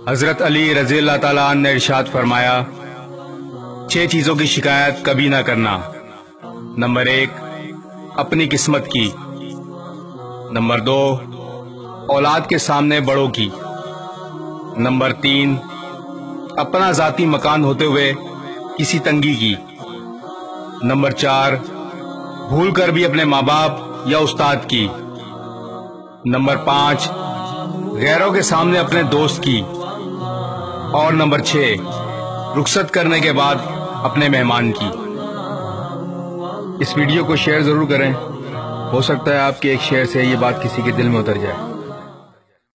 حضرت علی رضی اللہ تعالیٰ عنہ نے ارشاد فرمایا، 6 چیزوں کی شکایت کبھی نہ کرنا۔ نمبر 1، اپنی قسمت کی۔ نمبر 2، اولاد کے سامنے بڑوں کی۔ نمبر 3، اپنا ذاتی مکان ہوتے ہوئے کسی تنگی کی۔ نمبر 4، بھول کر بھی اپنے ماں باپ یا استاد کی۔ نمبر 5، غیروں کے سامنے اپنے دوست کی۔ اور نمبر 6، رخصت کرنے کے بعد اپنے مہمان کی۔ اس ویڈیو کو شیئر ضرور کریں، ہو سکتا ہے آپ کے ایک شیئر سے یہ بات کسی کے دل میں اتر جائے۔